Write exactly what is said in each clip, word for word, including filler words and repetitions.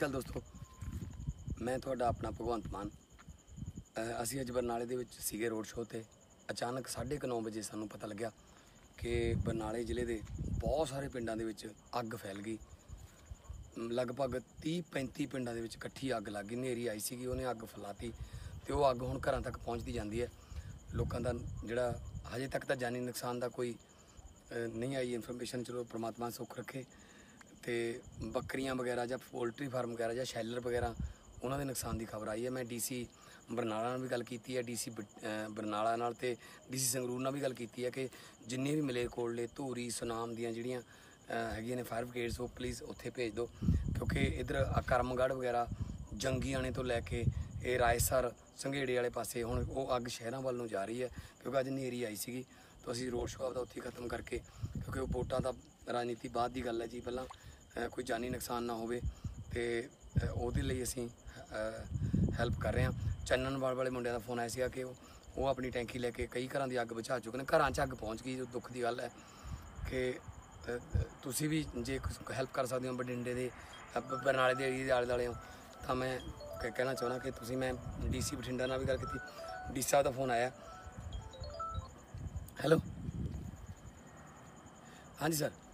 ਸ਼੍ਰੀ ਅਕਾਲ ਦੋਸਤੋ, मैं ਤੁਹਾਡਾ अपना भगवंत मान। ਅਸੀਂ ਅੱਜ ਬਰਨਾਲੇ ਦੇ ਵਿੱਚ ਸੀਗੇ ਰੋਡ ਸ਼ੋਅ ਤੇ। ਅਚਾਨਕ ਸਾਢੇ ਕੁ ਨੌ ਵਜੇ ਸਾਨੂੰ ਪਤਾ ਲੱਗਿਆ ਕਿ ਬਰਨਾਲੇ ਜ਼ਿਲ੍ਹੇ ਦੇ ਬਹੁਤ ਸਾਰੇ ਪਿੰਡਾਂ ਦੇ ਵਿੱਚ ਅੱਗ ਫੈਲ ਗਈ। ਲਗਭਗ ਤੀਹ ਪੈਂਤੀ ਪਿੰਡਾਂ ਦੇ ਵਿੱਚ ਇਕੱਠੀ ਅੱਗ ਲੱਗ ਗਈ। ਹਨੇਰੀ ਆਈ ਸੀਗੀ, ਉਹਨੇ ਅੱਗ ਫੈਲਾਤੀ ਤੇ ਉਹ ਅੱਗ ਹੁਣ ਘਰਾਂ ਤੱਕ ਪਹੁੰਚਦੀ ਜਾਂਦੀ ਹੈ। ਲੋਕਾਂ ਦਾ ਜਿਹੜਾ ਹਜੇ ਤੱਕ ਤਾਂ ਜਾਨੀ ਨੁਕਸਾਨ ਦਾ ਕੋਈ नहीं आई इन्फॉर्मेशन, चलो परमात्मा सुख रखे। तो बकरियां वगैरह ਜਾਂ पोल्ट्री फार्म वगैरह ਜਾਂ शैलर वगैरह ਉਹਨਾਂ ਦੇ ਨੁਕਸਾਨ ਦੀ ਖਬਰ ਆਈ ਹੈ। मैं डी सी ਬਰਨਾਲਾ ਨਾਲ ਵੀ ਗੱਲ ਕੀਤੀ ਹੈ, डी सी ਬਰਨਾਲਾ ਨਾਲ ਤੇ डी सी ਸੰਗਰੂਰ ਨਾਲ ਵੀ ਗੱਲ ਕੀਤੀ ਹੈ ਕਿ ਜਿੰਨੇ ਵੀ ਮਲੇਰਕੋਟਲੇ ਧੂਰੀ ਸੁਨਾਮ ਦੀਆਂ ਜਿਹੜੀਆਂ ਹੈਗੀਆਂ ਨੇ ਫਾਇਰ ਬ੍ਰਿਗੇਡਸ ਉਹ ਪਲੀਜ਼ ਉੱਥੇ ਭੇਜ ਦਿਓ, ਕਿਉਂਕਿ ਇੱਧਰ ਕਰਮਗੜ੍ਹ ਵਗੈਰਾ ਜੰਗੀਆਣੇ ਤੋਂ ਲੈ ਕੇ ਇਹ ਰਾਏਸਰ ਸੰਘੇੜੇ ਵਾਲੇ ਪਾਸੇ ਹੁਣ ਉਹ ਅੱਗ ਸ਼ਹਿਰਾਂ ਵੱਲ ਨੂੰ ਜਾ ਰਹੀ ਹੈ, ਕਿਉਂਕਿ ਅੱਜ ਹਨੇਰੀ ਆਈ ਸੀਗੀ। तो असी रोड शो आपका उत्थे खत्म करके, क्योंकि वो वोटां दा राजनीति बाद की गल है जी, पहला कोई जानी नुकसान ना होवे ते ਉਹਦੇ ਲਈ ਅਸੀਂ ਹੈਲਪ ਕਰ ਰਹੇ ਹਾਂ। ਚੰਨਣਵਾਲ ਵਾਲੇ ਮੁੰਡਿਆਂ ਦਾ ਫੋਨ ਆਇਆ ਸੀਗਾ ਕਿ ਉਹ ਆਪਣੀ ਟੈਂਕੀ ਲੈ ਕੇ ਕਈ ਘਰਾਂ ਦੀ ਅੱਗ ਬੁਝਾ ਚੁੱਕੇ ਨੇ। ਘਰਾਂ 'ਚ ਅੱਗ ਪਹੁੰਚ ਗਈ। ਜੋ ਦੁੱਖ ਦੀ ਗੱਲ ਹੈ ਕਿ ਤੁਸੀਂ ਵੀ ਜੇ ਹੈਲਪ ਕਰ ਸਕਦੇ ਹੋ ਬਠਿੰਡੇ ਦੇ ਬਰਨਾਲੇ ਦੇ ਏਰੀਏ ਦੇ ਆਲੇ ਦੁਆਲੇ ਹੋ ਤਾਂ ਮੈਂ ਕਹਿਣਾ ਚਾਹੁੰਦਾ ਕਿ ਤੁਸੀਂ, ਮੈਂ ਡੀ ਸੀ ਬਠਿੰਡਾ ਨਾਲ ਵੀ ਗੱਲ ਕੀਤੀ, ਡੀ ਸੀ ਸਾਹਿਬ ਦਾ ਫੋਨ ਆਇਆ। हेलो, हाँ जी सर,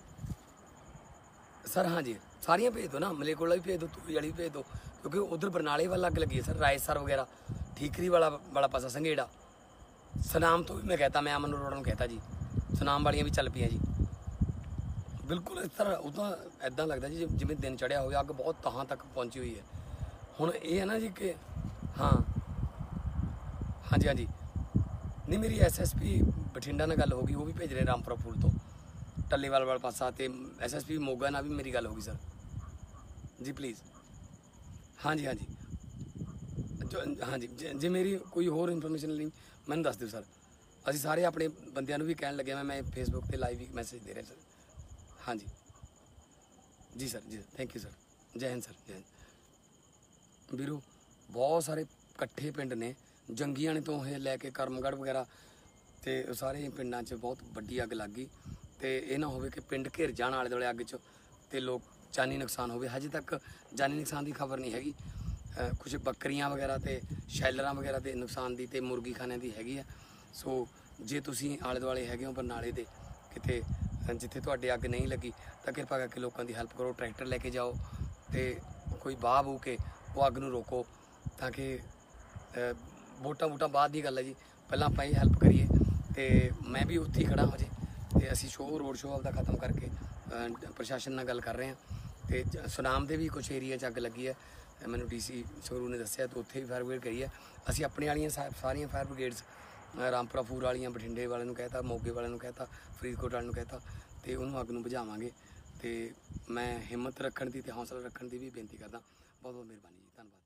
सर हाँ जी सारियाँ भेज दो ना, मलेरकोटला भी भेज दो, धूरी वाली भी भेज दो, क्योंकि उधर बरनाले वाला अग लगी है सर। रायसर वगैरह ठीकरी वाला वाला पासा संघेड़ा सुनाम तो भी मैं कहता, मैं अमन रोड में कहता जी, सुनाम वालियाँ भी चल पई जी बिल्कुल इस तरह। उदा इदा लगता जी जिमें दिन चढ़िया हो, अग बहुत तहां तक पहुँची हुई है। हुण ये है ना जी कि हाँ हाँ जी हाँ जी नहीं, मेरी एस एस पी बठिंडा नाल गल हो गई, वो भी भेज रहे रामपुरा पुल तो टल्लेवाल वाला पासा, तो एस एस पी मोगा नाल भी मेरी गल हो गई सर जी, प्लीज़। हाँ जी हाँ जी जो हाँ जी जे मेरी कोई होर इन्फॉर्मेशन नहीं मैंने दस दो सर। असीं सारे अपने बंदियां नूं भी कहण लगे, मैं मैं फेसबुक पर लाइव भी मैसेज दे रहा सर। हाँ जी जी सर जी थैंक यू सर, जय हिंद सर, जय हिंद। ਵੀਰੋ बहुत सारे इकट्ठे पिंड ने जंगीआणे तो ਇਹ ਲੈ ਕੇ ਕਰਮਗੜ੍ਹ ਵਗੈਰਾ ਤੇ ਸਾਰੇ ਪਿੰਡਾਂ 'ਚ ਬਹੁਤ ਵੱਡੀ ਅੱਗ ਲੱਗ ਗਈ। ਤੇ ਇਹ ਨਾ ਹੋਵੇ ਕਿ ਪਿੰਡ ਘਿਰ ਜਾਣ ਆਲੇ ਦੁਆਲੇ ਅੱਗ 'ਚ ਤੇ ਲੋਕ ਜਾਨੀ ਨੁਕਸਾਨ ਹੋਵੇ। ਹਜੇ ਤੱਕ ਜਾਨੀ ਨੁਕਸਾਨ ਦੀ ਖਬਰ ਨਹੀਂ ਹੈਗੀ। ਕੁਝ ਬੱਕਰੀਆਂ ਵਗੈਰਾ ਤੇ ਸ਼ੈਲਰਾਂ ਵਗੈਰਾ ਦੇ ਨੁਕਸਾਨ ਦੀ ਤੇ ਮੁਰਗੀ ਖਾਨਿਆਂ ਦੀ ਹੈਗੀ ਆ। ਸੋ ਜੇ ਤੁਸੀਂ ਆਲੇ ਦੁਆਲੇ ਹੈਗੇ ਹੋ ਬਰਨਾਲੇ ਦੇ ਕਿਤੇ ਜਿੱਥੇ ਤੁਹਾਡੇ ਅੱਗ ਨਹੀਂ ਲੱਗੀ ਤਾਂ ਕਿਰਪਾ ਕਰਕੇ ਲੋਕਾਂ ਦੀ ਹੈਲਪ ਕਰੋ। ਟਰੈਕਟਰ ਲੈ ਕੇ ਜਾਓ ਤੇ ਕੋਈ ਬਾਹ ਬੂ ਕੇ ਉਹ ਅੱਗ ਨੂੰ ਰੋਕੋ, ਤਾਂ ਕਿ ਵੋਟਾਂ ਵੋਟਾਂ ਬਾਅਦ ਦੀ ਗੱਲ ਹੈ ਜੀ, ਪਹਿਲਾਂ ਆਪਾਂ ਇਹ ਹੈਲਪ ਕਰੀਏ। ਤੇ ਮੈਂ ਵੀ ਉੱਥੇ ਹੀ ਖੜਾ ਹੋ ਜੇ ਤੇ ਅਸੀਂ ਸ਼ੋਅ ਰੋਡ ਸ਼ੋਅ ਆਪਦਾ ਖਤਮ ਕਰਕੇ ਪ੍ਰਸ਼ਾਸਨ ਨਾਲ ਗੱਲ ਕਰ ਰਹੇ ਹਾਂ। ਤੇ ਸੁਨਾਮ ਦੇ ਵੀ ਕੁਛ ਏਰੀਆ 'ਚ ਅੱਗ ਲੱਗੀ ਹੈ, ਮੈਨੂੰ ਡੀ ਸੀ ਸੰਗਰੂਰ ਨੇ ਦੱਸਿਆ, ਤੇ ਉੱਥੇ ਵੀ ਫਾਇਰ ਬ੍ਰਿਗੇਡ ਕਰੀ ਹੈ। ਅਸੀਂ ਆਪਣੇ ਵਾਲੀਆਂ ਸਾਰੀਆਂ ਫਾਇਰ ਬ੍ਰਿਗੇਡਸ ਰਾਮਪੁਰਾ ਫੂਰ ਵਾਲੀਆਂ, ਬਠਿੰਡੇ ਵਾਲਿਆਂ ਨੂੰ ਕਹਿਤਾ, ਮੋਗੇ ਵਾਲਿਆਂ ਨੂੰ ਕਹਿਤਾ, ਫਰੀਦਕੋਟ ਵਾਲਿਆਂ ਨੂੰ ਕਹਿਤਾ, ਤੇ ਉਹਨੂੰ ਅੱਗ ਨੂੰ ਬੁਝਾਵਾਂਗੇ। ਤੇ ਮੈਂ ਹਿੰਮਤ ਰੱਖਣ ਦੀ ਤੇ ਹੌਸਲਾ ਰੱਖਣ ਦੀ ਵੀ ਬੇਨਤੀ ਕਰਦਾ। ਬਹੁਤ ਬਹੁਤ ਮਿਹਰਬਾਨੀ ਜੀ, ਧੰਨਵਾਦ।